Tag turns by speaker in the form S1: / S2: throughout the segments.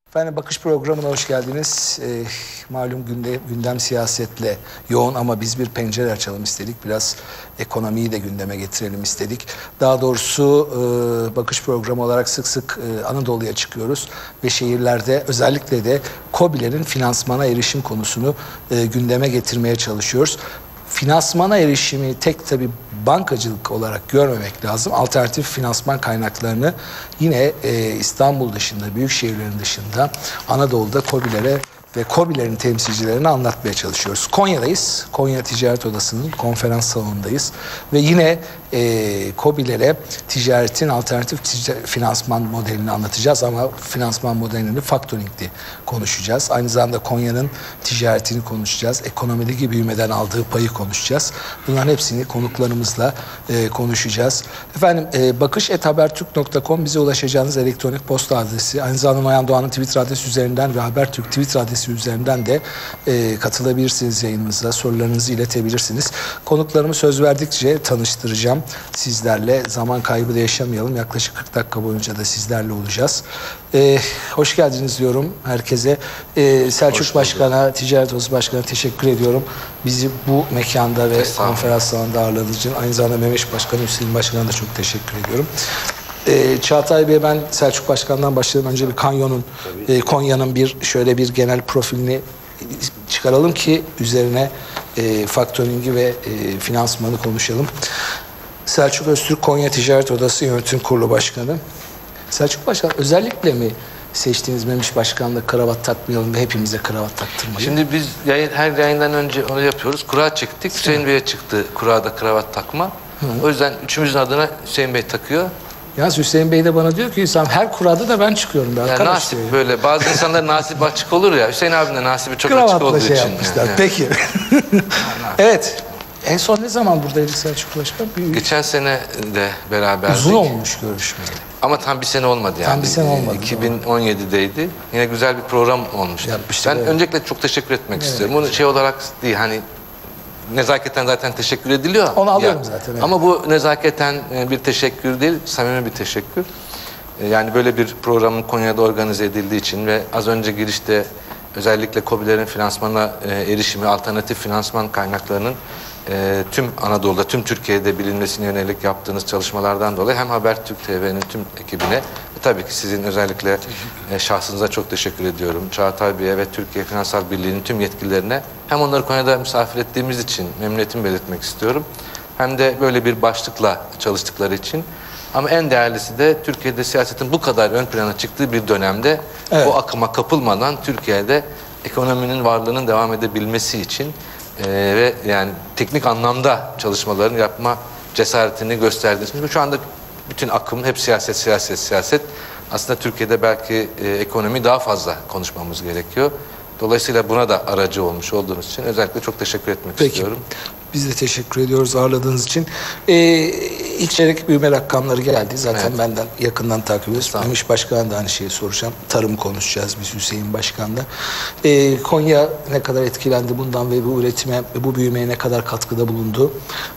S1: Efendim Bakış programına hoş geldiniz. Malum gündem siyasetle yoğun ama biz bir pencere açalım istedik. Biraz ekonomiyi de gündeme getirelim istedik. Daha doğrusu Bakış programı olarak sık sık Anadolu'ya çıkıyoruz. Ve şehirlerde özellikle de KOBİ'lerin finansmana erişim konusunu gündeme getirmeye çalışıyoruz. Finansmana erişimi tek tabi bankacılık olarak görmemek lazım. Alternatif finansman kaynaklarını yine İstanbul dışında, büyük şehirlerin dışında Anadolu'da KOBİ'lere ve KOBİ'lerin temsilcilerini anlatmaya çalışıyoruz. Konya'dayız. Konya Ticaret Odası'nın konferans salonundayız. Ve yine KOBİ'lere ticaretin alternatif finansman modelini anlatacağız. Ama finansman modelini faktöringli konuşacağız. Aynı zamanda Konya'nın ticaretini konuşacağız. Ekonomideki büyümeden aldığı payı konuşacağız. Bunların hepsini konuklarımızla konuşacağız. Efendim bakış@habertürk.com bize ulaşacağınız elektronik posta adresi. Aynı zamanda Noyan Doğan'ın Twitter adresi üzerinden ve Habertürk Twitter adresi üzerinden de katılabilirsiniz yayınımıza. Sorularınızı iletebilirsiniz. Konuklarımı söz verdikçe tanıştıracağım sizlerle. Zaman kaybı da yaşamayalım. Yaklaşık 40 dakika boyunca da sizlerle olacağız. Hoş geldiniz diyorum herkese. Selçuk Başkan'a, Ticaret Odası Başkan'a teşekkür ediyorum. Bizi bu mekanda ve konferans salonunda ağırladığınız için. Aynı zamanda Mehmet Başkan'a, Hüseyin Başkan'a da çok teşekkür ediyorum. Çağatay Bey, ben Selçuk Başkan'dan başlayalım. Önce bir Konya'nın şöyle bir genel profilini çıkaralım ki üzerine faktöringi ve finansmanı konuşalım. Selçuk Öztürk, Konya Ticaret Odası Yönetim Kurulu Başkanı. Selçuk Başkan, özellikle mi seçtiğiniz Memiş Başkan'la kravat takmayalım ve hepimize kravat taktırmayalım?
S2: Şimdi biz her yayından önce onu yapıyoruz. Kura çektik. Hüseyin Bey'e çıktı kurada kravat takma. O yüzden üçümüzün adına Hüseyin Bey takıyor.
S1: Yalnız Hüseyin Bey de bana diyor ki her kurada da ben çıkıyorum.
S2: Yani nasip diyor. Böyle. Bazı insanlar nasip açık olur ya. Hüseyin abinin de nasibi çok açık olduğu için.
S1: Yapmışlar. Yani. Peki. Evet. En son ne zaman buradaydık Selçuk Başkan?
S2: Geçen sene de beraberdik.
S1: Uzun olmuş görüşmeyeli.
S2: Ama tam bir sene olmadı yani.
S1: Tam bir sene olmadı.
S2: 2017'deydi. Yine güzel bir program olmuştu. Ben öncelikle çok teşekkür etmek istiyorum. Bunu şey olarak değil, hani nezaketen zaten teşekkür ediliyor.
S1: Onu alıyorum zaten. Evet.
S2: Ama bu nezaketen bir teşekkür değil, samimi bir teşekkür. Yani böyle bir programın Konya'da organize edildiği için ve az önce girişte özellikle KOBİ'lerin finansmana erişimi, alternatif finansman kaynaklarının tüm Anadolu'da, tüm Türkiye'de bilinmesine yönelik yaptığınız çalışmalardan dolayı hem Habertürk TV'nin tüm ekibine ve tabii ki sizin özellikle şahsınıza çok teşekkür ediyorum. Çağatay Bey'e ve Türkiye Finansal Birliği'nin tüm yetkililerine hem onları Konya'da misafir ettiğimiz için memnuniyetimi belirtmek istiyorum. Hem de böyle bir başlıkla çalıştıkları için. Ama en değerlisi de Türkiye'de siyasetin bu kadar ön plana çıktığı bir dönemde o akıma kapılmadan Türkiye'de ekonominin varlığının devam edebilmesi için ve yani teknik anlamda çalışmaların yapma cesaretini gösterdiniz. Çünkü şu anda bütün akım hep siyaset. Aslında Türkiye'de belki ekonomi daha fazla konuşmamız gerekiyor. Dolayısıyla buna da aracı olmuş olduğunuz için özellikle çok teşekkür etmek istiyorum. Biz
S1: de teşekkür ediyoruz ağırladığınız için. İlk çeyrek büyüme rakamları geldi. Zaten benden yakından takip ediyoruz. Memiş Başkan'a da aynı şeyi soracağım. Tarım konuşacağız biz Hüseyin Başkan'la. Konya ne kadar etkilendi bundan ve bu üretime, bu büyümeye ne kadar katkıda bulundu?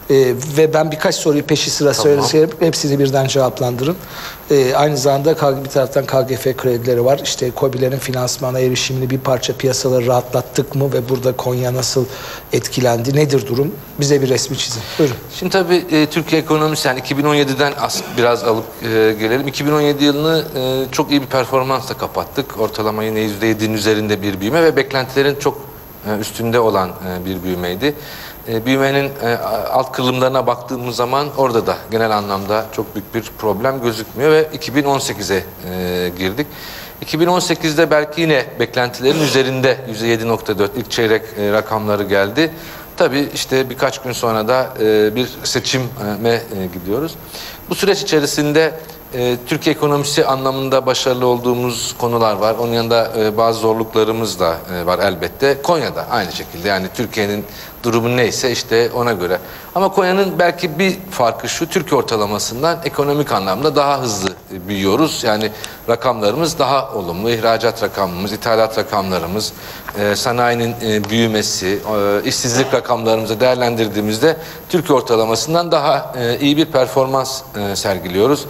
S1: Ve ben birkaç soruyu peşi sıra söyleyeyim. Hepsini birden cevaplandırın. Aynı zamanda bir taraftan KGF kredileri var. İşte KOBİ'lerin finansmana erişimini bir parça piyasaları rahatlattık mı ve burada Konya nasıl etkilendi? Nedir durum? Bize bir resmi çizin. Buyurun.
S2: Şimdi tabii Türkiye ekonomisi yani 2017'den biraz alıp gelelim. 2017 yılını çok iyi bir performansla kapattık. Ortalama yine %7'nin üzerinde bir büyüme ve beklentilerin çok üstünde olan bir büyümeydi. Büyümenin alt kırılımlarına baktığımız zaman orada da genel anlamda çok büyük bir problem gözükmüyor ve 2018'e girdik. 2018'de belki yine beklentilerin üzerinde %7.4 ilk çeyrek rakamları geldi. Tabii işte birkaç gün sonra da bir seçime gidiyoruz. Bu süreç içerisinde Türkiye ekonomisi anlamında başarılı olduğumuz konular var. Onun yanında bazı zorluklarımız da var elbette. Konya'da aynı şekilde, yani Türkiye'nin durumu neyse işte ona göre. Ama Konya'nın belki bir farkı şu: Türkiye ortalamasından ekonomik anlamda daha hızlı büyüyoruz. Yani rakamlarımız daha olumlu. İhracat rakamımız, ithalat rakamlarımız, sanayinin büyümesi, işsizlik rakamlarımızı değerlendirdiğimizde Türkiye ortalamasından daha iyi bir performans sergiliyoruz.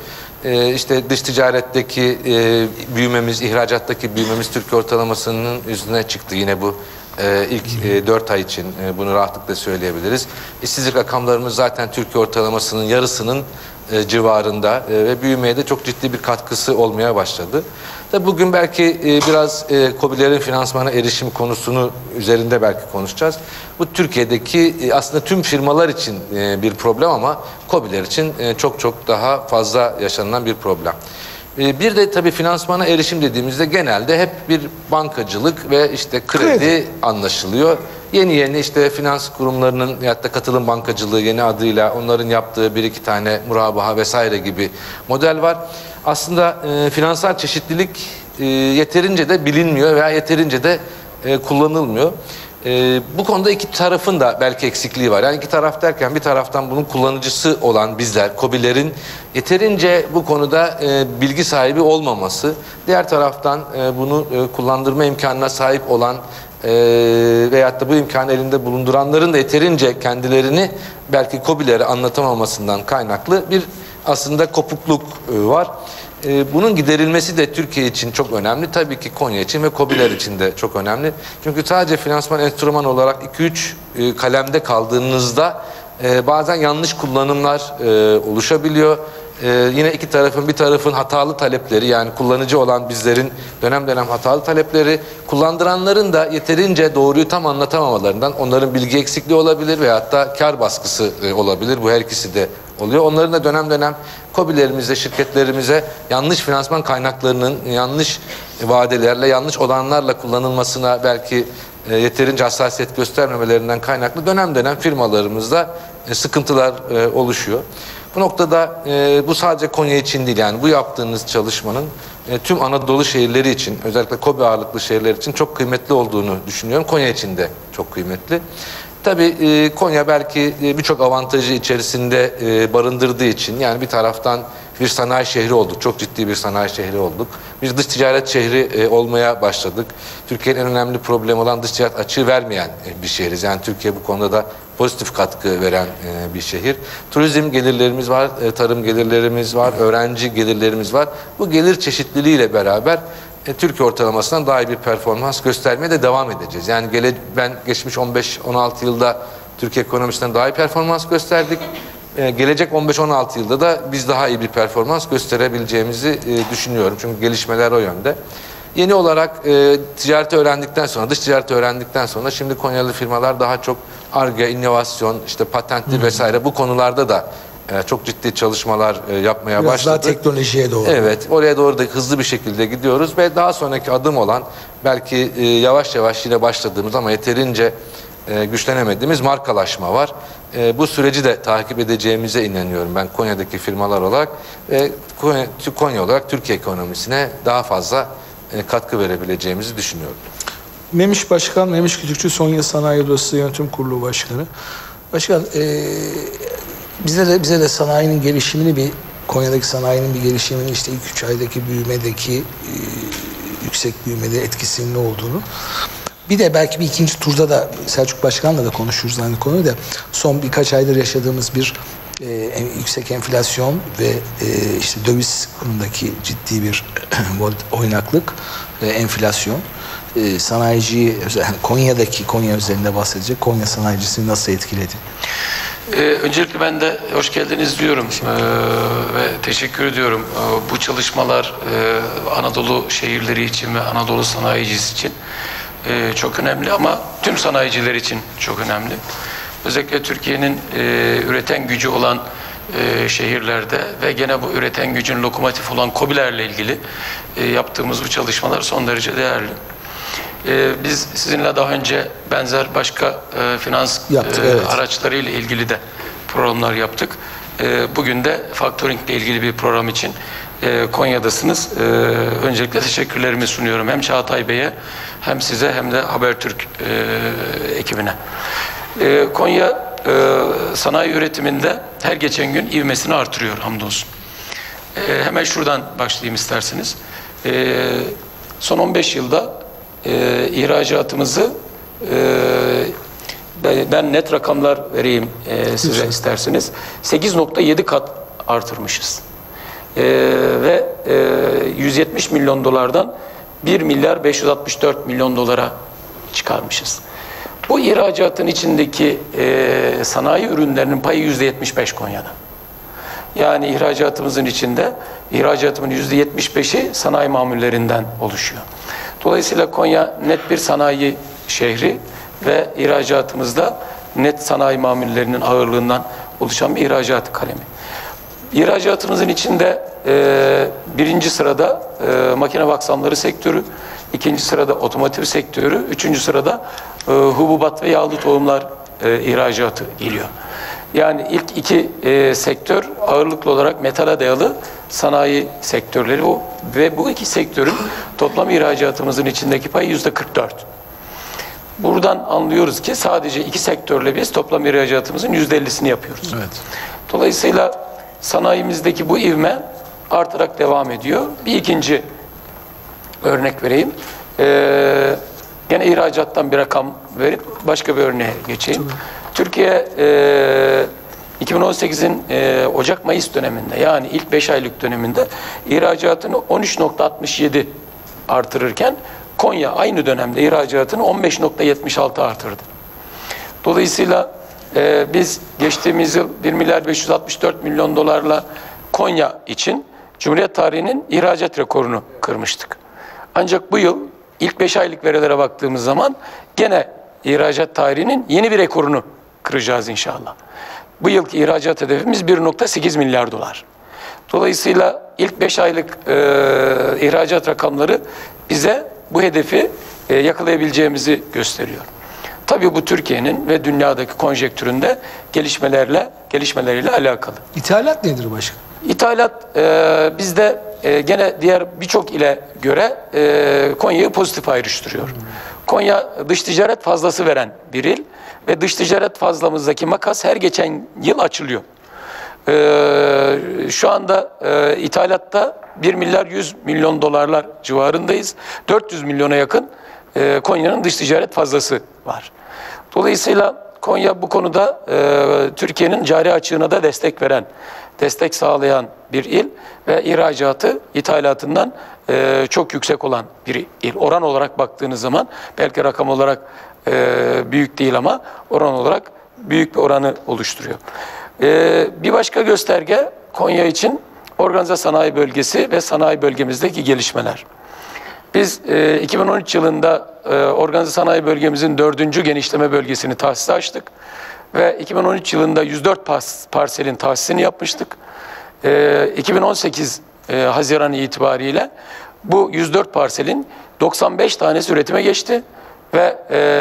S2: işte dış ticaretteki büyümemiz, ihracattaki büyümemiz Türkiye ortalamasının üstüne çıktı. Yine bu ilk 4 ay için bunu rahatlıkla söyleyebiliriz. İşsizlik rakamlarımız zaten Türkiye ortalamasının yarısının civarında ve büyümeye de çok ciddi bir katkısı olmaya başladı. Tabii bugün belki biraz KOBİ'lerin finansmana erişim konusunu üzerinde belki konuşacağız. Bu Türkiye'deki aslında tüm firmalar için bir problem ama KOBİ'ler için çok çok daha fazla yaşanılan bir problem. Bir de tabii finansmana erişim dediğimizde genelde hep bir bankacılık ve işte kredi anlaşılıyor. Yeni işte finans kurumlarının ya da katılım bankacılığı yeni adıyla onların yaptığı bir iki tane murabaha vesaire gibi model var. Aslında finansal çeşitlilik yeterince de bilinmiyor veya yeterince de kullanılmıyor. Bu konuda iki tarafın da belki eksikliği var. Yani iki taraf derken bir taraftan bunun kullanıcısı olan bizler, KOBİ'lerin yeterince bu konuda bilgi sahibi olmaması. Diğer taraftan bunu kullandırma imkanına sahip olan veyahut da bu imkanı elinde bulunduranların da yeterince kendilerini belki KOBİ'lere anlatamamasından kaynaklı bir aslında kopukluk var. Bunun giderilmesi de Türkiye için çok önemli. Tabii ki Konya için ve KOBİ'ler için de çok önemli. Çünkü sadece finansman enstrüman olarak 2-3 kalemde kaldığınızda bazen yanlış kullanımlar oluşabiliyor. Yine bir tarafın hatalı talepleri, yani kullanıcı olan bizlerin dönem dönem hatalı talepleri, kullandıranların da yeterince doğruyu tam anlatamamalarından onların bilgi eksikliği olabilir ve hatta kar baskısı olabilir. Bu her ikisi de oluyor. Onların da dönem dönem KOBİ'lerimize, şirketlerimize yanlış finansman kaynaklarının yanlış vadelerle, yanlış olanlarla kullanılmasına belki yeterince hassasiyet göstermemelerinden kaynaklı dönem dönem firmalarımızda sıkıntılar oluşuyor. Bu noktada bu sadece Konya için değil, yani bu yaptığınız çalışmanın tüm Anadolu şehirleri için, özellikle KOBİ ağırlıklı şehirler için çok kıymetli olduğunu düşünüyorum. Konya için de çok kıymetli. Tabii Konya belki birçok avantajı içerisinde barındırdığı için, yani bir taraftan bir sanayi şehri olduk, çok ciddi bir sanayi şehri olduk. Bir dış ticaret şehri olmaya başladık. Türkiye'nin en önemli problemi olan dış ticaret açığı vermeyen bir şehiriz. Yani Türkiye bu konuda da pozitif katkı veren bir şehir. Turizm gelirlerimiz var, tarım gelirlerimiz var, öğrenci gelirlerimiz var. Bu gelir çeşitliliğiyle beraber Türkiye ortalamasından daha iyi bir performans göstermeye de devam edeceğiz. Yani ben geçmiş 15-16 yılda Türkiye ekonomisinden daha iyi performans gösterdik. Gelecek 15-16 yılda da biz daha iyi bir performans gösterebileceğimizi düşünüyorum. Çünkü gelişmeler o yönde. Yeni olarak ticareti öğrendikten sonra, dış ticareti öğrendikten sonra şimdi Konyalı firmalar daha çok Ar-Ge, inovasyon, işte patentli vesaire bu konularda da çok ciddi çalışmalar yapmaya
S1: biraz
S2: başladı.
S1: daha teknolojiye doğru.
S2: Evet, oraya doğru da hızlı bir şekilde gidiyoruz ve daha sonraki adım olan belki yavaş yavaş yine başladığımız ama yeterince güçlenemediğimiz markalaşma var. Bu süreci de takip edeceğimize inanıyorum ben Konya'daki firmalar olarak ve Konya olarak Türkiye ekonomisine daha fazla katkı verebileceğimizi düşünüyorum.
S1: Memiş Başkan, Memiş Kütükçü Sonya Sanayi Odası Yönetim Kurulu Başkanı. Başkan, bize de sanayinin gelişimini, Konya'daki sanayinin bir gelişimini, işte ilk 3 aydaki büyümedeki yüksek büyümede etkisinin ne olduğunu. Bir de belki bir ikinci turda da Selçuk Başkan'la da konuşuruz aynı konuyu da. Son birkaç aydır yaşadığımız bir yüksek enflasyon ve işte döviz kurundaki ciddi bir oynaklık ve enflasyon sanayiciyi, Konya üzerinde bahsedecek, Konya sanayicisini nasıl etkiledi?
S3: Öncelikle ben de hoş geldiniz diyorum ve teşekkür ediyorum. Bu çalışmalar Anadolu şehirleri için ve Anadolu sanayicisi için çok önemli ama tüm sanayiciler için çok önemli. Özellikle Türkiye'nin üreten gücü olan şehirlerde ve gene bu üreten gücün lokomotif olan KOBİ'lerle ilgili yaptığımız bu çalışmalar son derece değerli. Biz sizinle daha önce benzer başka finans araçlarıyla ilgili de programlar yaptık. Bugün de factoring ile ilgili bir program için Konya'dasınız. Öncelikle teşekkürlerimi sunuyorum hem Çağatay Bey'e hem size hem de Habertürk ekibine. Konya sanayi üretiminde her geçen gün ivmesini artırıyor hamdolsun. Hemen şuradan başlayayım isterseniz. Son 15 yılda ihracatımızı ben net rakamlar vereyim size isterseniz. 8.7 kat artırmışız. Ve 170 milyon dolardan 1 milyar 564 milyon dolara çıkarmışız. Bu ihracatın içindeki sanayi ürünlerinin payı %75 Konya'da. Yani ihracatımızın içinde, ihracatımın %75'i sanayi mamullerinden oluşuyor. Dolayısıyla Konya net bir sanayi şehri ve ihracatımızda net sanayi mamullerinin ağırlığından oluşan bir ihracat kalemi. İhracatımızın içinde birinci sırada makine baksamları sektörü, ikinci sırada otomotiv sektörü, üçüncü sırada hububat ve yağlı tohumlar ihracatı geliyor. Yani ilk iki sektör ağırlıklı olarak metale dayalı sanayi sektörleri ve bu iki sektörün toplam ihracatımızın içindeki payı %44. Buradan anlıyoruz ki sadece iki sektörle biz toplam ihracatımızın %50'sini yapıyoruz. Evet. Dolayısıyla sanayimizdeki bu ivme artarak devam ediyor. Bir ikinci örnek vereyim. Gene ihracattan bir rakam verip başka bir örneğe geçeyim. Türkiye 2018'in Ocak-Mayıs döneminde, yani ilk 5 aylık döneminde ihracatını 13,67 artırırken Konya aynı dönemde ihracatını 15,76 artırdı. Dolayısıyla biz geçtiğimiz yıl 1 milyar 564 milyon dolarla Konya için Cumhuriyet tarihinin ihracat rekorunu kırmıştık. Ancak bu yıl ilk 5 aylık verilere baktığımız zaman gene ihracat tarihinin yeni bir rekorunu kıracağız inşallah. Bu yılki ihracat hedefimiz 1,8 milyar dolar. Dolayısıyla ilk 5 aylık ihracat rakamları bize bu hedefi yakalayabileceğimizi gösteriyor. Tabii bu Türkiye'nin ve dünyadaki konjektüründe gelişmeleriyle alakalı.
S1: İthalat nedir başkan?
S3: İthalat bizde gene diğer birçok ile göre Konya'yı pozitif ayrıştırıyor. Konya dış ticaret fazlası veren bir il ve dış ticaret fazlamızdaki makas her geçen yıl açılıyor. Şu anda ithalatta 1 milyar 100 milyon dolarlar civarındayız. 400 milyona yakın Konya'nın dış ticaret fazlası var. Dolayısıyla Konya bu konuda Türkiye'nin cari açığına da destek sağlayan bir il ve ihracatı ithalatından çok yüksek olan bir il. Oran olarak baktığınız zaman belki rakam olarak büyük değil ama oran olarak büyük bir oranı oluşturuyor. Bir başka gösterge Konya için organize sanayi bölgesi ve sanayi bölgemizdeki gelişmeler. Biz 2013 yılında organize sanayi bölgemizin 4. genişleme bölgesini tahsise açtık ve 2013 yılında 104 parselin tahsisini yapmıştık. 2018 Haziran itibariyle bu 104 parselin 95 tanesi üretime geçti ve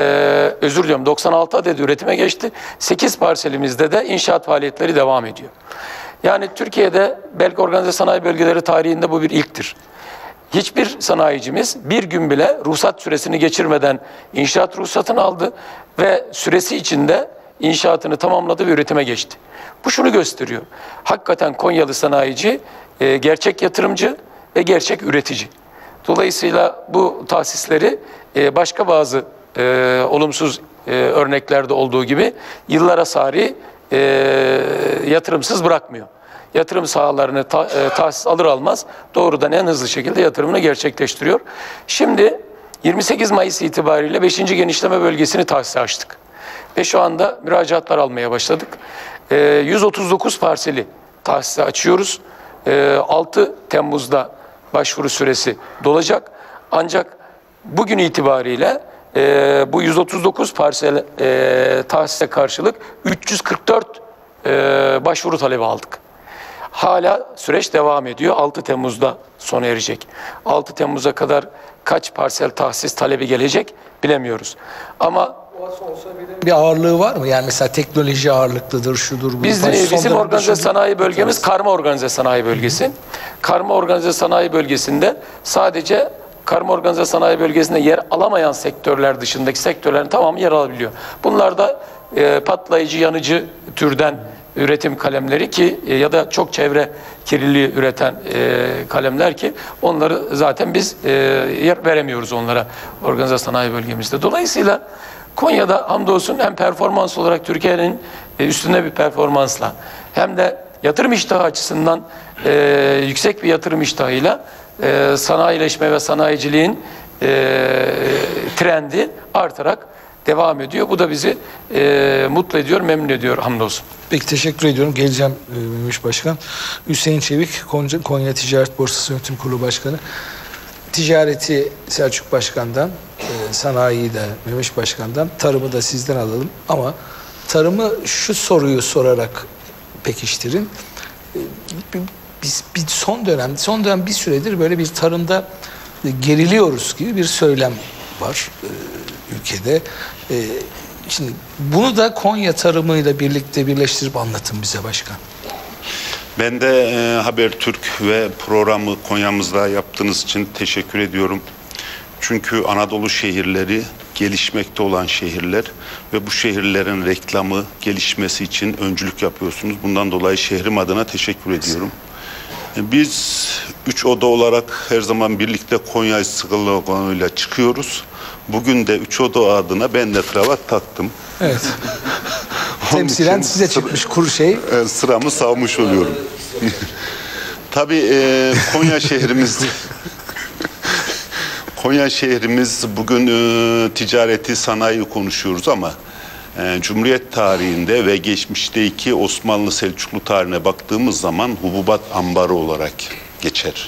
S3: 96 adet üretime geçti. 8 parselimizde de inşaat faaliyetleri devam ediyor. Yani Türkiye'de belki organize sanayi bölgeleri tarihinde bu bir ilktir. Hiçbir sanayicimiz bir gün bile ruhsat süresini geçirmeden inşaat ruhsatını aldı ve süresi içinde inşaatını tamamladı ve üretime geçti. Bu şunu gösteriyor. Hakikaten Konyalı sanayici gerçek yatırımcı ve gerçek üretici. Dolayısıyla bu tahsisleri başka bazı olumsuz örneklerde olduğu gibi yıllara sari yatırımsız bırakmıyor. Yatırım sahalarını tahsis alır almaz doğrudan en hızlı şekilde yatırımını gerçekleştiriyor. Şimdi 28 Mayıs itibariyle 5. genişleme bölgesini tahsise açtık. Ve şu anda müracaatlar almaya başladık. 139 parseli tahsise açıyoruz. 6 Temmuz'da başvuru süresi dolacak. Ancak bugün itibariyle bu 139 parsel tahsise karşılık 344 başvuru talebi aldık. Hala süreç devam ediyor. 6 Temmuz'da sona erecek. 6 Temmuz'a kadar kaç parsel tahsis talebi gelecek bilemiyoruz. Ama
S1: bir ağırlığı var mı? Yani mesela teknoloji ağırlıklıdır, şudur, bu.
S3: Bizim organize sanayi bölgemiz karma organize sanayi bölgesi. Karma organize sanayi bölgesinde sadece karma organize sanayi bölgesinde yer alamayan sektörler dışındaki sektörlerin tamamı yer alabiliyor. Bunlar da patlayıcı, yanıcı türden üretim kalemleri ki ya da çok çevre kirliliği üreten kalemler ki onları zaten biz yer veremiyoruz onlara organize sanayi bölgemizde. Dolayısıyla Konya'da hamdolsun hem performans olarak Türkiye'nin üstünde bir performansla hem de yatırım iştahı açısından yüksek bir yatırım iştahıyla sanayileşme ve sanayiciliğin trendi artarak devam ediyor. Bu da bizi mutlu ediyor, memnun ediyor hamdolsun.
S1: Peki teşekkür ediyorum. Geleceğim Memiş Başkan. Hüseyin Çevik, Konya Ticaret Borsası Yönetim Kurulu Başkanı. Ticareti Selçuk Başkan'dan, sanayiyi de Memiş Başkan'dan, tarımı da sizden alalım. Ama tarımı şu soruyu sorarak pekiştirin. Biz son dönem bir süredir böyle bir tarımda geriliyoruz gibi bir söylem var ülkede. Şimdi bunu da Konya tarımıyla birlikte birleştirip anlatın bize başkan.
S4: Ben de Habertürk ve programı Konya'mızda yaptığınız için teşekkür ediyorum. Çünkü Anadolu şehirleri gelişmekte olan şehirler ve bu şehirlerin reklamı, gelişmesi için öncülük yapıyorsunuz. Bundan dolayı şehrim adına teşekkür ediyorum. Biz 3 oda olarak her zaman birlikte Konya sloganıyla çıkıyoruz. Bugün de 3 oda adına ben de kravat taktım.
S1: Evet. Temsilen size çıkmış kuru şey.
S4: Sıramı savmuş oluyorum. Tabii Konya şehrimiz Konya şehrimiz bugün ticareti, sanayi konuşuyoruz ama Cumhuriyet tarihinde ve geçmişteki Osmanlı Selçuklu tarihine baktığımız zaman hububat ambarı olarak geçer.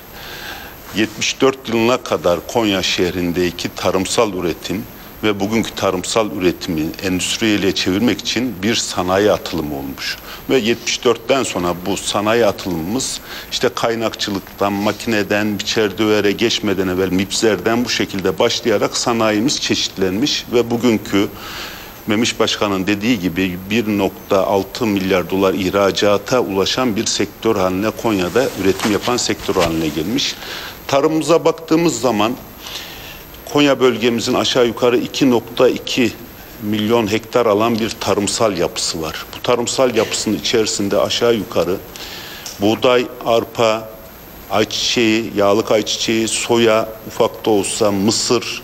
S4: 74 yılına kadar Konya şehrindeki tarımsal üretim ve bugünkü tarımsal üretimi endüstriye çevirmek için bir sanayi atılımı olmuş. Ve 74'ten sonra bu sanayi atılımımız işte kaynakçılıktan, makineden, biçer dövere geçmeden evvel mipzerden bu şekilde başlayarak sanayimiz çeşitlenmiş ve bugünkü Memiş Başkan'ın dediği gibi 1,6 milyar dolar ihracata ulaşan bir sektör haline, Konya'da üretim yapan sektör haline gelmiş. Tarımımıza baktığımız zaman Konya bölgemizin aşağı yukarı 2,2 milyon hektar alan bir tarımsal yapısı var. Bu tarımsal yapısının içerisinde aşağı yukarı buğday, arpa, ayçiçeği, yağlık ayçiçeği, soya, ufak da olsa mısır,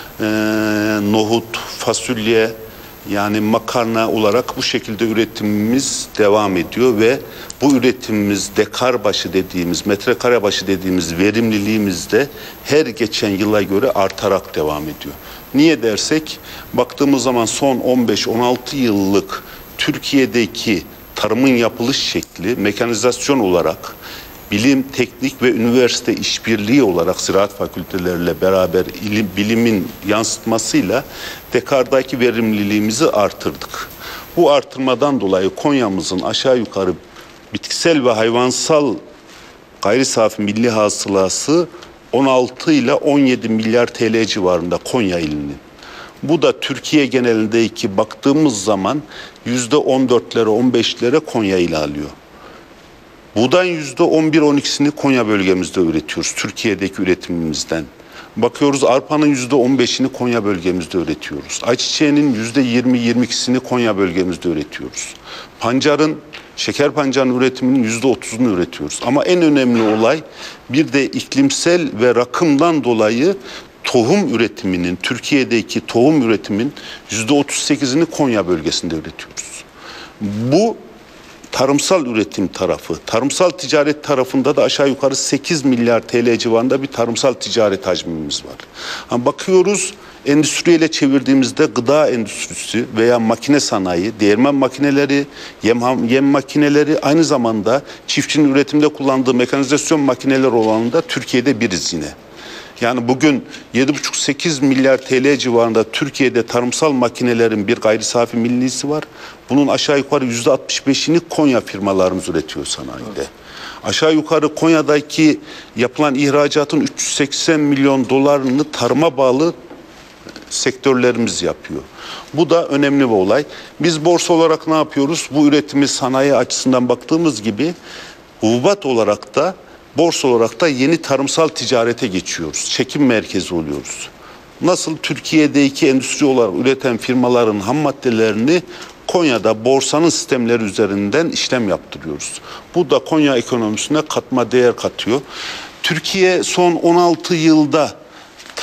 S4: nohut, fasulye, yani makarna olarak bu şekilde üretimimiz devam ediyor ve bu üretimimiz dekar başı dediğimiz, metrekare başı dediğimiz verimliliğimizde her geçen yıla göre artarak devam ediyor. Niye dersek, baktığımız zaman son 15-16 yıllık Türkiye'deki tarımın yapılış şekli mekanizasyon olarak, bilim, teknik ve üniversite işbirliği olarak ziraat fakülteleriyle beraber bilimin yansıtmasıyla dekardaki verimliliğimizi artırdık. Bu artırmadan dolayı Konya'mızın aşağı yukarı bitkisel ve hayvansal gayri safi milli hasılası 16 ile 17 milyar TL civarında Konya ilinin. Bu da Türkiye genelindeki baktığımız zaman %14'lere 15'lere Konya ile alıyor. Buğdayın %11-12'sini Konya bölgemizde üretiyoruz, Türkiye'deki üretimimizden. Bakıyoruz arpanın %15'ini Konya bölgemizde üretiyoruz. Ayçiçeğinin %20-22'sini Konya bölgemizde üretiyoruz. Pancarın, şeker pancarının üretiminin %30'unu üretiyoruz. Ama en önemli olay bir de iklimsel ve rakımdan dolayı tohum üretiminin, Türkiye'deki tohum üretimin %38'ini Konya bölgesinde üretiyoruz. Bu tarımsal üretim tarafı. Tarımsal ticaret tarafında da aşağı yukarı 8 milyar TL civarında bir tarımsal ticaret hacmimiz var. Ama bakıyoruz endüstriyle çevirdiğimizde gıda endüstrisi veya makine sanayi, değirmen makineleri, yem makineleri, aynı zamanda çiftçinin üretimde kullandığı mekanizasyon makineler olanında Türkiye'de biriz yine. Yani bugün 7,5-8 milyar TL civarında Türkiye'de tarımsal makinelerin bir gayri safi millisi var. Bunun aşağı yukarı %65'ini Konya firmalarımız üretiyor sanayide. Aşağı yukarı Konya'daki yapılan ihracatın 380 milyon dolarını tarıma bağlı sektörlerimiz yapıyor. Bu da önemli bir olay. Biz borsa olarak ne yapıyoruz? Bu üretimi sanayi açısından baktığımız gibi hububat olarak da borsa olarak da yeni tarımsal ticarete geçiyoruz. Çekim merkezi oluyoruz. Nasıl Türkiye'deki endüstri olarak üreten firmaların ham maddelerini Konya'da borsanın sistemleri üzerinden işlem yaptırıyoruz. Bu da Konya ekonomisine katma değer katıyor. Türkiye son 16 yılda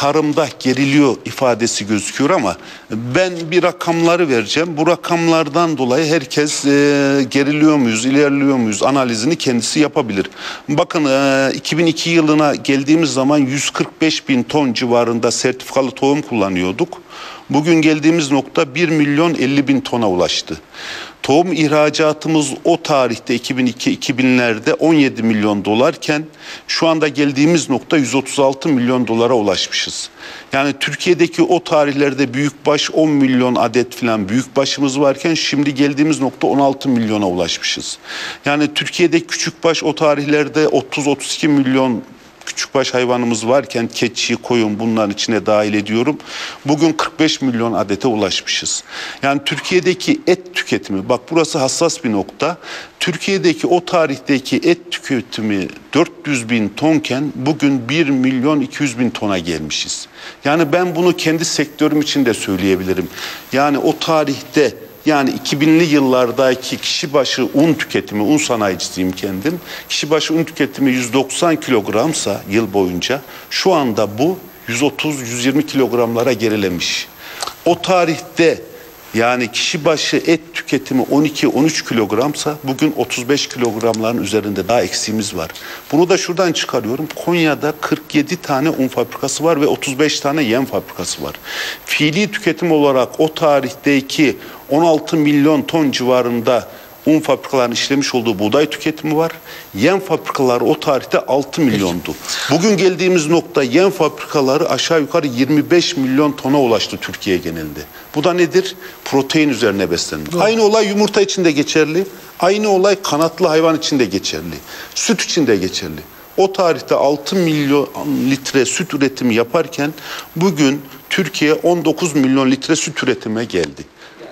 S4: tarımda geriliyor ifadesi gözüküyor ama ben bir rakamları vereceğim. Bu rakamlardan dolayı herkes geriliyor muyuz, ilerliyor muyuz analizini kendisi yapabilir. Bakın 2002 yılına geldiğimiz zaman 145 bin ton civarında sertifikalı tohum kullanıyorduk. Bugün geldiğimiz nokta 1 milyon 50 bin tona ulaştı. Tohum ihracatımız o tarihte 2002-2000'lerde 17 milyon dolarken şu anda geldiğimiz nokta 136 milyon dolara ulaşmışız. Yani Türkiye'deki o tarihlerde büyükbaş 10 milyon adet falan büyükbaşımız varken şimdi geldiğimiz nokta 16 milyona ulaşmışız. Yani Türkiye'deki küçükbaş o tarihlerde 30-32 milyon küçükbaş hayvanımız varken keçi, koyun bunların içine dahil ediyorum. Bugün 45 milyon adete ulaşmışız. Yani Türkiye'deki et tüketimi, bak burası hassas bir nokta. Türkiye'deki o tarihteki et tüketimi 400 bin tonken bugün 1 milyon 200 bin tona gelmişiz. Yani ben bunu kendi sektörüm için de söyleyebilirim. Yani o tarihte yani 2000'li yıllardaki kişi başı un tüketimi, un sanayicisiyim kendim. Kişi başı un tüketimi 190 kilogramsa yıl boyunca şu anda bu 130-120 kilogramlara gerilemiş. O tarihte yani kişi başı et tüketimi 12-13 kilogramsa bugün 35 kilogramların üzerinde daha eksiğimiz var. Bunu da şuradan çıkarıyorum. Konya'da 47 tane un fabrikası var ve 35 tane yem fabrikası var. Fiili tüketim olarak o tarihteki 16 milyon ton civarında un fabrikalarının işlemiş olduğu buğday tüketimi var. Yem fabrikaları o tarihte 6 milyondu. Bugün geldiğimiz nokta yem fabrikaları aşağı yukarı 25 milyon tona ulaştı Türkiye genelinde. Bu da nedir? Protein üzerine beslenme. Doğru. Aynı olay yumurta için de geçerli. Aynı olay kanatlı hayvan için de geçerli. Süt için de geçerli. O tarihte 6 milyon litre süt üretimi yaparken bugün Türkiye 19 milyon litre süt üretime geldi.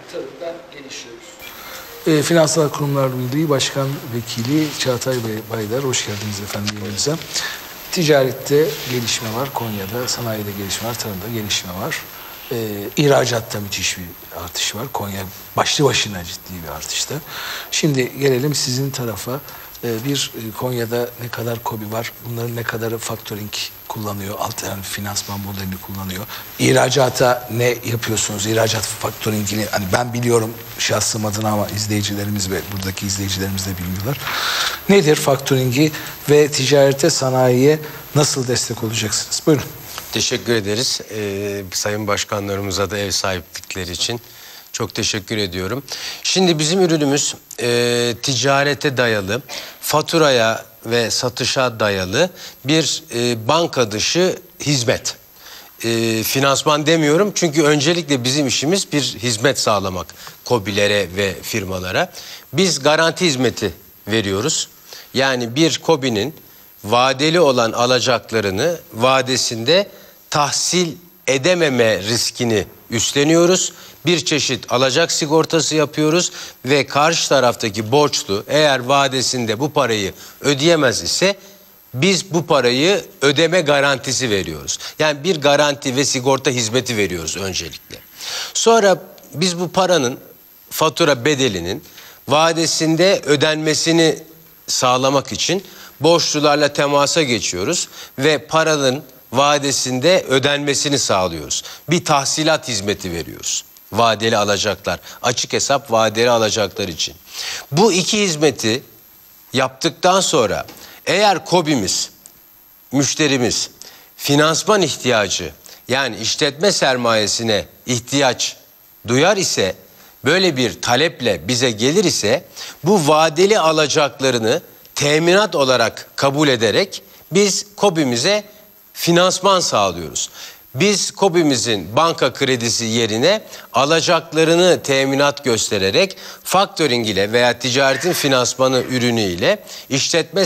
S1: Finansal Kurumlar Birliği Başkan Vekili Çağatay Baydar, hoş geldiniz efendim yayınımıza. Ticarette gelişme var, Konya'da sanayide gelişme var, tarımda gelişme var. İhracatta müthiş bir artış var. Konya başlı başına ciddi bir artışta. Şimdi gelelim sizin tarafa. Konya'da ne kadar KOBİ var, bunların ne kadarı faktöring kullanıyor, alternatif finansman modelini kullanıyor. İhracata ne yapıyorsunuz? İhracat faktöringini hani ben biliyorum şahsım adına ama izleyicilerimiz ve buradaki izleyicilerimiz de bilmiyorlar. Nedir faktöringi ve ticarete, sanayiye nasıl destek olacaksınız? Buyurun.
S5: Teşekkür ederiz. Sayın başkanlarımıza da ev sahiplikleri için çok teşekkür ediyorum. Şimdi bizim ürünümüz ticarete dayalı, faturaya ve satışa dayalı bir banka dışı hizmet. Finansman demiyorum çünkü öncelikle bizim işimiz bir hizmet sağlamak KOBİ'lere ve firmalara. Biz garanti hizmeti veriyoruz. Yani bir KOBİ'nin vadeli olan alacaklarını vadesinde tahsil edememe riskini üstleniyoruz. Bir çeşit alacak sigortası yapıyoruz ve karşı taraftaki borçlu eğer vadesinde bu parayı ödeyemez ise biz bu parayı ödeme garantisi veriyoruz. Yani bir garanti ve sigorta hizmeti veriyoruz öncelikle. Sonra biz bu paranın fatura bedelinin vadesinde ödenmesini sağlamak için borçlularla temasa geçiyoruz ve paranın vadesinde ödenmesini sağlıyoruz. Bir tahsilat hizmeti veriyoruz. Vadeli alacaklar, açık hesap vadeli alacaklar için. Bu iki hizmeti yaptıktan sonra eğer KOBİ'miz, müşterimiz finansman ihtiyacı yani işletme sermayesine ihtiyaç duyar ise, böyle bir taleple bize gelir ise bu vadeli alacaklarını teminat olarak kabul ederek biz KOBİ'mize finansman sağlıyoruz. Biz KOBİ'mizin banka kredisi yerine alacaklarını teminat göstererek faktöring ile veya ticaretin finansmanı ürünü ile işletme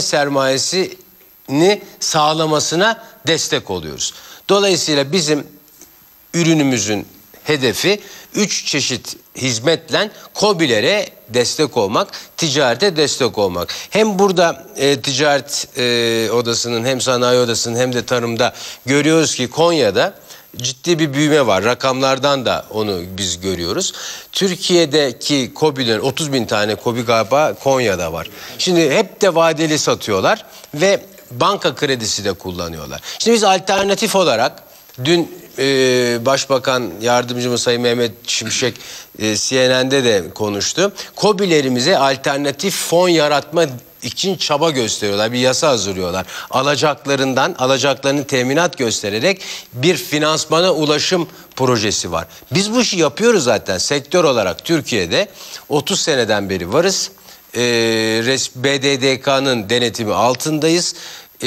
S5: sermayesini sağlamasına destek oluyoruz. Dolayısıyla bizim ürünümüzün hedefi 3 çeşit hizmetle KOBİ'lere destek olmak, ticarete destek olmak. Hem burada ticaret odasının hem sanayi odasının hem de tarımda görüyoruz ki Konya'da ciddi bir büyüme var. Rakamlardan da onu biz görüyoruz. Türkiye'deki KOBİ'lerin 30 bin tane KOBİ galiba Konya'da var. Şimdi hep de vadeli satıyorlar ve banka kredisi de kullanıyorlar. Şimdi biz alternatif olarak Dün Başbakan Yardımcımız Sayın Mehmet Şimşek CNN'de de konuştu. KOBİ'lerimize alternatif fon yaratma için çaba gösteriyorlar. Bir yasa hazırlıyorlar. Alacaklarını teminat göstererek bir finansmana ulaşım projesi var. Biz bu işi yapıyoruz zaten sektör olarak Türkiye'de. 30 seneden beri varız. BDDK'nın denetimi altındayız.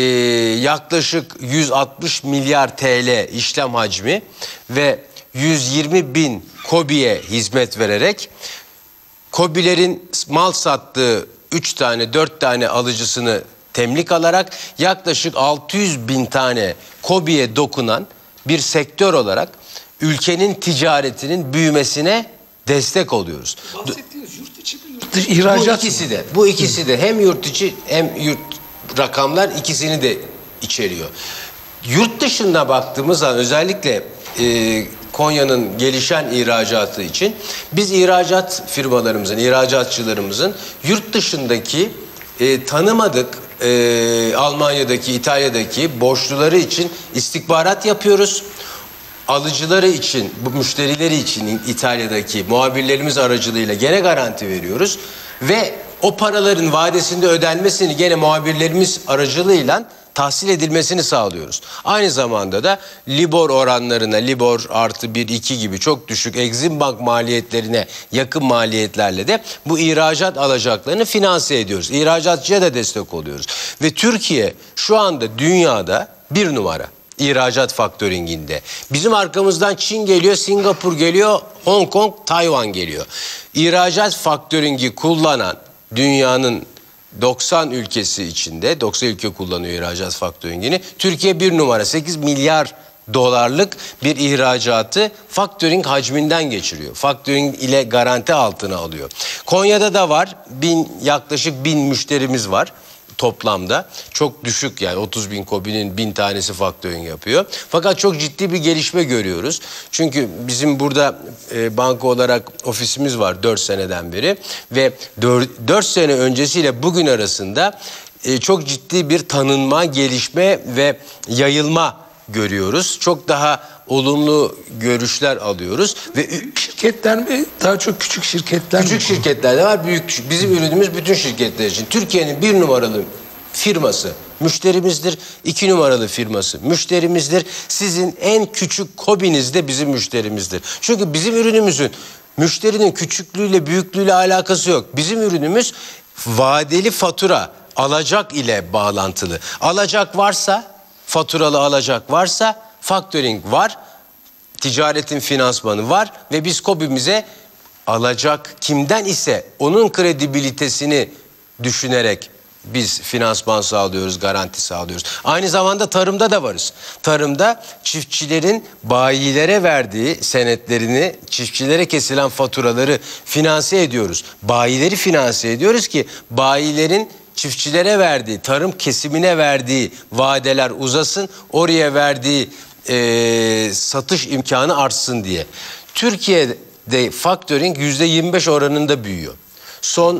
S5: Yaklaşık 160 milyar TL işlem hacmi ve 120 bin KOBİ'ye hizmet vererek KOBİ'lerin mal sattığı 3 tane 4 tane alıcısını temlik alarak yaklaşık 600 bin tane KOBİ'ye dokunan bir sektör olarak ülkenin ticaretinin büyümesine destek oluyoruz.
S1: Bahsettiğiniz yurt içi mi yurt dışı ihracat mı?
S5: Bu ikisi de hem yurt içi hem yurt rakamlar ikisini de içeriyor. Yurt dışına baktığımız zaman özellikle Konya'nın gelişen ihracatı için biz ihracat firmalarımızın, ihracatçılarımızın yurt dışındaki tanımadık Almanya'daki, İtalya'daki borçluları için istihbarat yapıyoruz. Alıcıları için, bu müşterileri için İtalya'daki muhabirlerimiz aracılığıyla gene garanti veriyoruz. Ve o paraların vadesinde ödenmesini gene muhabirlerimiz aracılığıyla tahsil edilmesini sağlıyoruz. Aynı zamanda da Libor oranlarına, Libor artı 1-2 gibi çok düşük Exim Bank maliyetlerine yakın maliyetlerle de bu ihracat alacaklarını finanse ediyoruz. İhracatçıya da destek oluyoruz. Ve Türkiye şu anda dünyada bir numara. İhracat faktöringinde. Bizim arkamızdan Çin geliyor, Singapur geliyor, Hong Kong, Tayvan geliyor. İhracat faktöringi kullanan dünyanın 90 ülkesi içinde, 90 ülke kullanıyor ihracat faktöringini. Türkiye bir numara, 8 milyar dolarlık bir ihracatı faktöring hacminden geçiriyor. Faktöring ile garanti altına alıyor. Konya'da da var, yaklaşık 1000 müşterimiz var. Toplamda çok düşük yani 30 bin KOBİ'nin 1000 tanesi faktöring yapıyor. Fakat çok ciddi bir gelişme görüyoruz. Çünkü bizim burada banka olarak ofisimiz var 4 seneden beri ve 4 sene öncesiyle bugün arasında çok ciddi bir tanınma, gelişme ve yayılma görüyoruz. Çok daha olumlu görüşler alıyoruz ve
S1: Şirketler mi? Daha çok küçük şirketler mi?
S5: küçük şirketler de var, büyük. Bizim ürünümüz bütün şirketler için. Türkiye'nin 1 numaralı firması müşterimizdir. 2 numaralı firması müşterimizdir. Sizin en küçük KOBİ'niz de bizim müşterimizdir. Çünkü bizim ürünümüzün müşterinin küçüklüğüyle büyüklüğüyle alakası yok. Bizim ürünümüz vadeli fatura, alacak ile bağlantılı. Alacak varsa, faturalı alacak varsa faktöring var. Ticaretin finansmanı var ve biz KOBİ'mize alacak kimden ise onun kredibilitesini düşünerek biz finansman sağlıyoruz, garanti sağlıyoruz. Aynı zamanda tarımda da varız. Tarımda çiftçilerin bayilere verdiği senetlerini, çiftçilere kesilen faturaları finanse ediyoruz. Bayileri finanse ediyoruz ki bayilerin çiftçilere verdiği, tarım kesimine verdiği vadeler uzasın, oraya verdiği satış imkanı artsın diye. Türkiye'de faktöring %25 oranında büyüyor. Son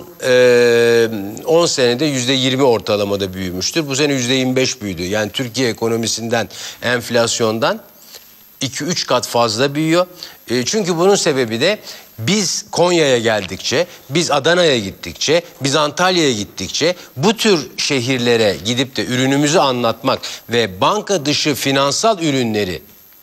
S5: 10 senede %20 ortalamada büyümüştür. Bu sene %25 büyüdü. Yani Türkiye ekonomisinden, enflasyondan 2-3 kat fazla büyüyor. Çünkü bunun sebebi de biz Konya'ya geldikçe, biz Adana'ya gittikçe, biz Antalya'ya gittikçe bu tür şehirlere gidip de ürünümüzü anlatmak ve banka dışı finansal ürünleri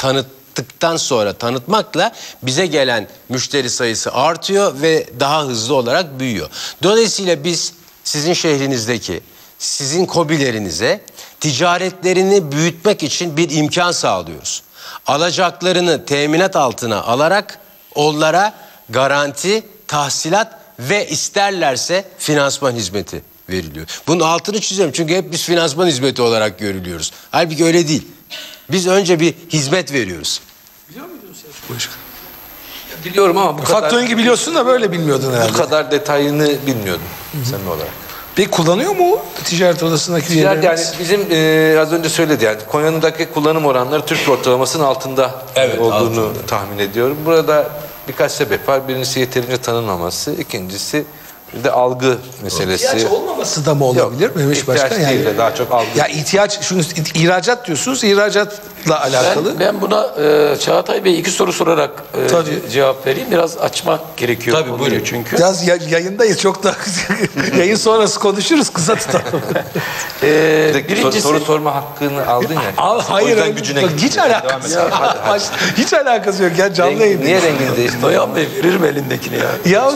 S5: tanıtmakla bize gelen müşteri sayısı artıyor ve daha hızlı olarak büyüyor. Dolayısıyla biz sizin şehrinizdeki, sizin KOBİ'lerinize ticaretlerini büyütmek için bir imkan sağlıyoruz. Alacaklarını teminat altına alarak onlara garanti, tahsilat ve isterlerse finansman hizmeti veriliyor. Bunun altını çiziyorum çünkü hep biz finansman hizmeti olarak görülüyoruz. Halbuki öyle değil. Biz önce bir hizmet veriyoruz.
S1: Biliyor muydun Selçuk Başkan?
S2: Biliyorum ama bu kadar...
S1: Faktöringi biliyorsun da böyle bilmiyordun herhalde.
S2: Bu kadar detayını bilmiyordum samimi olarak.
S1: Peki kullanıyor mu ticaret odasındaki üyelerimiz?
S2: Yani bizim az önce söyledi yani Konya'daki kullanım oranları Türkiye ortalamasının altında olduğunu tahmin ediyorum. Burada birkaç sebep var. Birincisi yeterince tanınmaması. İkincisi Bir de algı meselesi.
S1: İhtiyaç olmaması da mı olabilir Mehmet
S2: ihtiyaç
S1: Başkan?
S2: değil de daha çok algı.
S1: Ya ihtiyaç, şunu ihracat diyorsunuz, ihracatla alakalı.
S3: Ben buna Çağatay Bey 2 soru sorarak cevap vereyim. Biraz açmak gerekiyor.
S5: Tabii, buyurun.
S3: Çünkü.
S1: Biraz yayındayız, çok da yayın sonrası konuşuruz, kısa tutalım.
S3: Birincisi,
S2: soru sorma hakkını aldın ya.
S1: Hayır,
S2: O yüzden
S1: öyle-
S2: gücüne
S1: bak,
S2: gitti.
S1: hiç alakası
S2: Devam
S1: yok.
S2: et. Hadi.
S1: Hiç alakası yok ya, canlı yayın.
S2: Niye rengini değiştirdin?
S3: Noyan Bey verir mi elindekini ya?
S1: Ya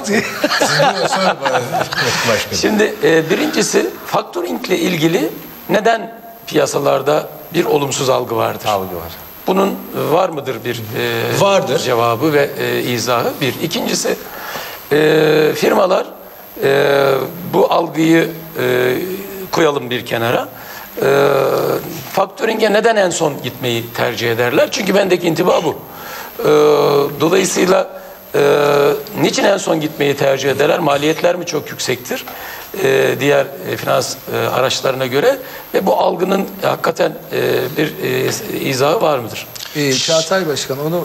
S3: Şimdi birincisi faktöringle ilgili neden piyasalarda bir olumsuz algı vardır?
S2: Algı var.
S3: Bunun var mıdır bir
S5: Vardır.
S3: cevabı ve izahı? Bir. İkincisi firmalar bu algıyı koyalım bir kenara. Faktöringe neden en son gitmeyi tercih ederler? Çünkü bendeki intiba bu. Dolayısıyla niçin en son gitmeyi tercih ederler? Maliyetler mi çok yüksektir? Diğer finans araçlarına göre ve bu algının hakikaten bir izahı var mıdır?
S1: Çağatay Başkan, onu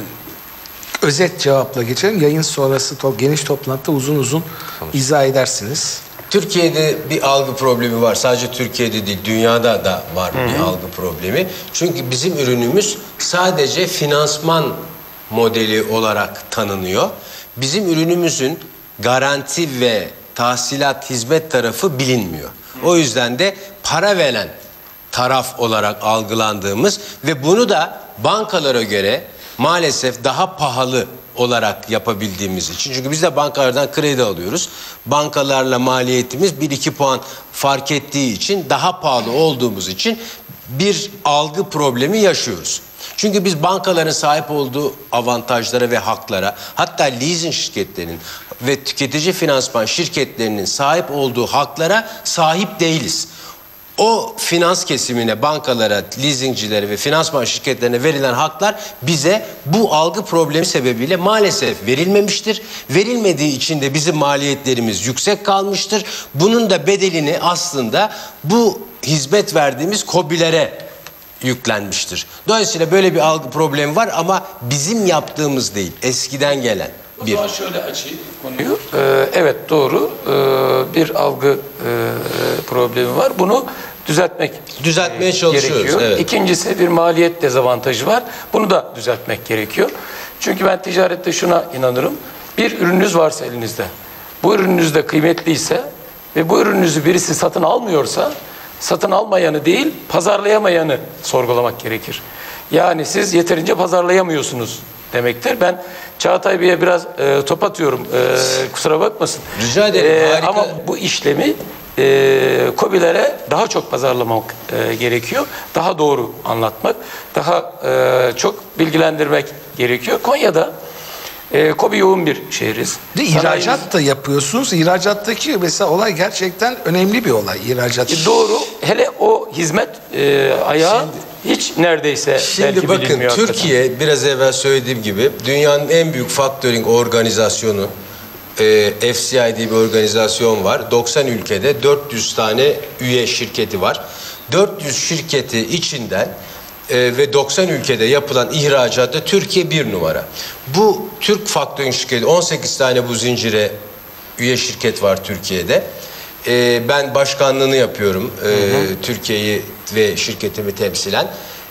S1: özet cevapla geçelim. Yayın sonrası geniş toplantıda uzun uzun izah edersiniz.
S5: Türkiye'de bir algı problemi var. Sadece Türkiye'de değil, dünyada da var bir algı problemi. Çünkü bizim ürünümüz sadece finansman modeli olarak tanınıyor. Bizim ürünümüzün garanti ve tahsilat hizmet tarafı bilinmiyor. O yüzden de para veren taraf olarak algılandığımız ve bunu da bankalara göre maalesef daha pahalı olarak yapabildiğimiz için. Çünkü biz de bankalardan kredi alıyoruz. Bankalarla maliyetimiz 1-2 puan fark ettiği için, daha pahalı olduğumuz için bir algı problemi yaşıyoruz. Çünkü biz bankaların sahip olduğu avantajlara ve haklara, hatta leasing şirketlerinin ve tüketici finansman şirketlerinin sahip olduğu haklara sahip değiliz. O finans kesimine, bankalara, leasingcilere ve finansman şirketlerine verilen haklar bize bu algı problemi sebebiyle maalesef verilmemiştir. Verilmediği için de bizim maliyetlerimiz yüksek kalmıştır. Bunun da bedelini aslında bu hizmet verdiğimiz KOBİ'lere yüklenmiştir. Dolayısıyla böyle bir algı problemi var ama bizim yaptığımız değil, eskiden gelen.
S3: O zaman şöyle açayım konuyu. Evet, doğru. Bir algı problemi var. Bunu
S5: düzeltmeye çalışıyoruz.
S3: gerekiyor.
S5: Evet.
S3: İkincisi, bir maliyet dezavantajı var. Bunu da düzeltmek gerekiyor. Çünkü ben ticarette şuna inanırım. Bir ürününüz varsa elinizde, bu ürününüz de kıymetliyse ve bu ürününüzü birisi satın almıyorsa, satın almayanı değil, pazarlayamayanı sorgulamak gerekir. Yani siz yeterince pazarlayamıyorsunuz demektir. Ben Çağatay Bey'e biraz top atıyorum. Kusura bakmasın.
S5: Rica ederim. Harika.
S3: Ama bu işlemi KOBİ'lere daha çok pazarlamak gerekiyor. Daha doğru anlatmak, daha çok bilgilendirmek gerekiyor. Konya'da KOBİ yoğun bir şehiriz.
S1: Bir de ihracat da yapıyorsunuz. İhracattaki mesela olay gerçekten önemli bir olay. İhracat.
S3: Doğru. Hele o hizmet ayağı hiç neredeyse
S5: Şimdi
S3: belki
S5: bakın,
S3: bilinmiyor.
S5: Türkiye
S3: hakikaten.
S5: biraz evvel söylediğim gibi dünyanın en büyük faktöring organizasyonu, FCI diye bir organizasyon var. 90 ülkede 400 tane üye şirketi var. 400 şirketi içinden ve 90 ülkede yapılan ihracatta Türkiye 1 numara. Bu Türk faktöring şirketi, 18 tane bu zincire üye şirket var Türkiye'de. Ben başkanlığını yapıyorum Türkiye'yi ve şirketimi temsilen.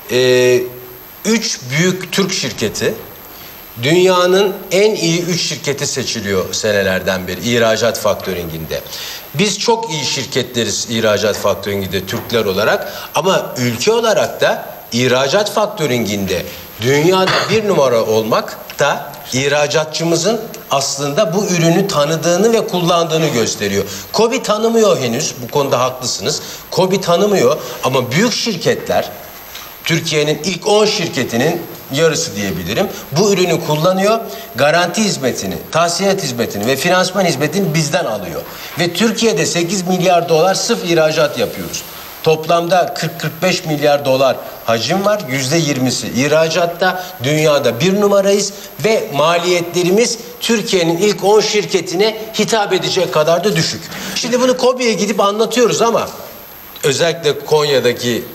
S5: 3 büyük Türk şirketi dünyanın en iyi 3 şirketi seçiliyor senelerden beri ihracat faktöringinde. Biz çok iyi şirketleriz ihracat faktöringinde Türkler olarak, ama ülke olarak da ihracat faktöringinde dünyada 1 numara olmak da ihracatçımızın aslında bu ürünü tanıdığını ve kullandığını gösteriyor. KOBİ tanımıyor henüz, bu konuda haklısınız. KOBİ tanımıyor ama büyük şirketler, Türkiye'nin ilk 10 şirketinin yarısı diyebilirim, bu ürünü kullanıyor. Garanti hizmetini, tahsilat hizmetini ve finansman hizmetini bizden alıyor. Ve Türkiye'de 8 milyar dolar sırf ihracat yapıyoruz. Toplamda 40-45 milyar dolar hacim var. %20'si ihracatta. Dünyada 1 numarayız ve maliyetlerimiz Türkiye'nin ilk 10 şirketine hitap edecek kadar da düşük. Şimdi bunu KOBİ'ye gidip anlatıyoruz ama özellikle Konya'daki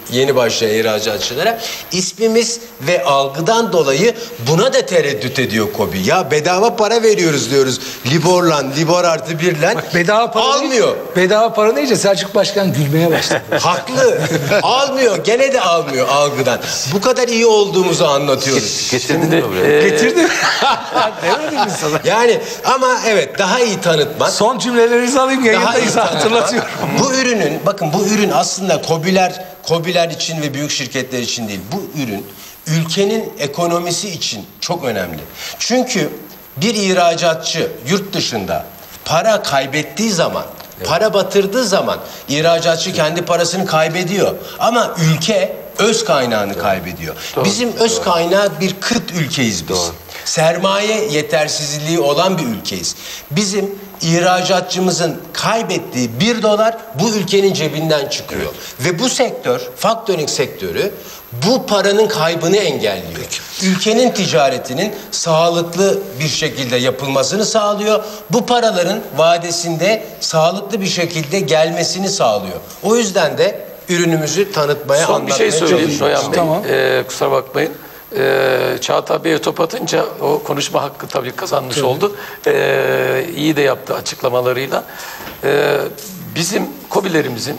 S5: yeni başlayan ihracatçılara. İsmimiz ve algıdan dolayı buna da tereddüt ediyor KOBİ. Ya bedava para veriyoruz diyoruz. Libor'la, Libor artı 1'le.
S1: Bedava para
S5: almıyor.
S1: Bedava para neyince Selçuk Başkan gülmeye başladı.
S5: Haklı. Almıyor. Gene de almıyor algıdan. Bu kadar iyi olduğumuzu anlatıyoruz.
S2: Getirdin mi buraya?
S1: Getirdim. Demedim mi sana?
S5: Yani ama evet daha iyi tanıtmak.
S1: Son cümlelerinizi alayım yayındayız hatırlatıyorum.
S5: Bu ürünün bakın bu ürün aslında KOBİ'ler için ve büyük şirketler için değil. Bu ürün ülkenin ekonomisi için çok önemli. Çünkü bir ihracatçı yurt dışında para kaybettiği zaman, para batırdığı zaman ihracatçı kendi parasını kaybediyor. Ama ülke öz kaynağını kaybediyor. Bizim öz kaynağı bir kıt ülkeyiz biz. Sermaye yetersizliği olan bir ülkeyiz. Bizim ihracatçımızın kaybettiği $1 bu ülkenin cebinden çıkıyor. Ve bu sektör, faktöring sektörü bu paranın kaybını engelliyor. Ülkenin ticaretinin sağlıklı bir şekilde yapılmasını sağlıyor. Bu paraların vadesinde sağlıklı bir şekilde gelmesini sağlıyor. O yüzden de ürünümüzü tanıtmaya,
S3: Son bir şey söyleyeyim Noyan Bey.
S1: Tamam.
S3: Kusura bakmayın. Çağatay Bey'e top atınca o konuşma hakkı tabii kazanmış oldu. İyi de yaptı açıklamalarıyla. Bizim KOBİ'lerimizin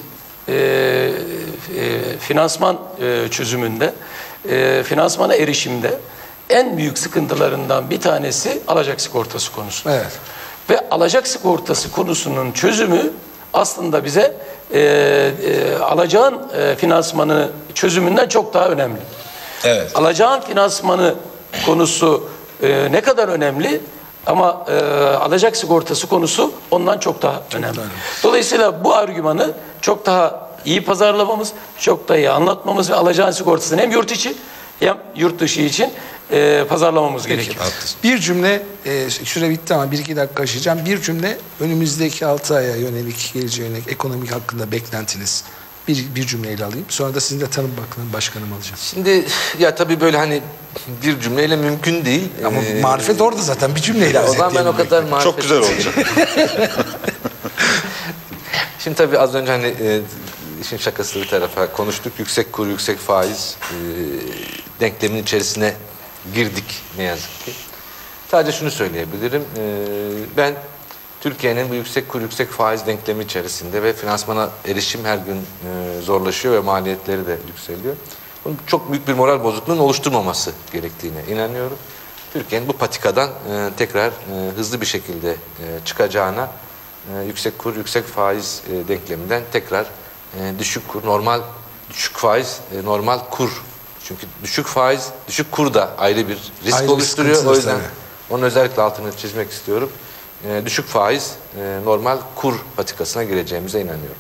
S3: finansman çözümünde, finansmana erişimde en büyük sıkıntılarından bir tanesi alacak sigortası konusu.
S1: Evet.
S3: Ve alacak sigortası konusunun çözümü aslında bize alacağın finansmanı çözümünden çok daha önemli.
S5: Evet.
S3: Alacağın finansmanı konusu ne kadar önemli ama alacak sigortası konusu ondan çok daha önemli. Dolayısıyla bu argümanı çok daha iyi pazarlamamız, çok daha iyi anlatmamız ve alacağın sigortasını hem yurt içi hem yurt dışı için pazarlamamız gerekiyor.
S1: Bir cümle, süre bitti ama 1-2 dakika aşacağım. Bir cümle önümüzdeki 6 aya yönelik, geleceğe yönelik ekonomik hakkında beklentiniz. Bir cümleyle alayım. Sonra da sizin de tanım başkanım alacağım.
S2: Şimdi ya tabii böyle hani bir cümleyle mümkün değil.
S1: Ama marifet orada zaten bir cümleyle
S2: O zaman ben o kadar marifet...
S4: Çok güzel olacak.
S2: Şimdi tabii az önce hani işin şakası bir tarafa konuştuk. Yüksek kur, yüksek faiz denklemin içerisine girdik ne yazık ki. Sadece şunu söyleyebilirim. Ben Türkiye'nin bu yüksek kur, yüksek faiz denklemi içerisinde ve finansmana erişim her gün zorlaşıyor ve maliyetleri de yükseliyor. Bunun çok büyük bir moral bozukluğunun oluşturmaması gerektiğine inanıyorum. Türkiye'nin bu patikadan tekrar hızlı bir şekilde çıkacağına, yüksek kur, yüksek faiz denkleminden tekrar düşük kur, düşük faiz, normal kur. Çünkü düşük faiz, düşük kur da ayrı bir risk
S1: Ayrı
S2: oluşturuyor. O yüzden
S1: tabii.
S2: onun özellikle altını çizmek istiyorum. Düşük faiz, normal kur patikasına gireceğimize inanıyorum.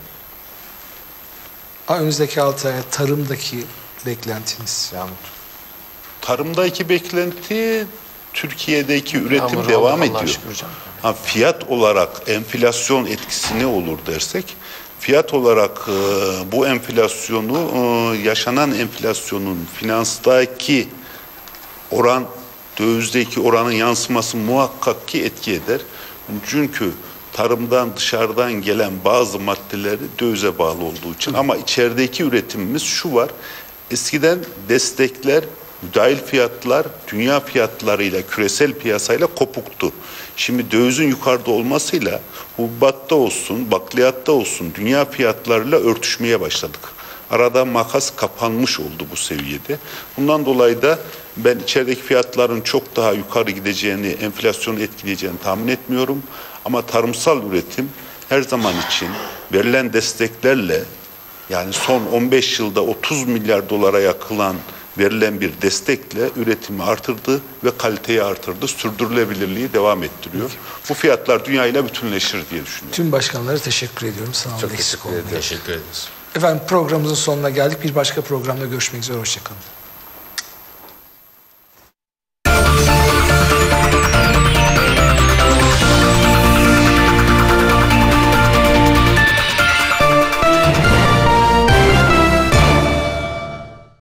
S1: Önümüzdeki 6 aya tarımdaki beklentiniz.
S2: Yağmur.
S4: Tarımdaki beklenti Türkiye'deki üretim
S3: Yağmur
S4: devam
S3: Allah
S4: ediyor.
S3: şükür canım.
S4: Fiyat olarak enflasyon etkisi ne olur dersek, fiyat olarak bu enflasyonu, yaşanan enflasyonun finanstaki oran, dövizdeki oranın yansıması muhakkak ki etki eder. Çünkü tarımdan dışarıdan gelen bazı maddeleri dövize bağlı olduğu için, ama içerideki üretimimiz şu var: eskiden destekler, müdahil fiyatlar dünya fiyatlarıyla, küresel piyasayla kopuktu. Şimdi dövizin yukarıda olmasıyla hububatta olsun, bakliyatta olsun dünya fiyatlarıyla örtüşmeye başladık. Arada makas kapanmış oldu bu seviyede. Bundan dolayı da ben içerideki fiyatların çok daha yukarı gideceğini, enflasyonu etkileyeceğini tahmin etmiyorum. Ama tarımsal üretim her zaman için verilen desteklerle, yani son 15 yılda 30 milyar dolara yakılan verilen bir destekle üretimi artırdı ve kaliteyi artırdı. Sürdürülebilirliği devam ettiriyor. Bu fiyatlar dünyayla bütünleşir diye düşünüyorum.
S1: Tüm başkanlara teşekkür ediyorum. Sağ olun.
S2: Çok
S1: Eksik
S2: teşekkür
S1: olmayın.
S2: ederim.
S5: Teşekkür ederiz.
S1: Efendim programımızın sonuna geldik. Bir başka programda görüşmek üzere. Hoşçakalın.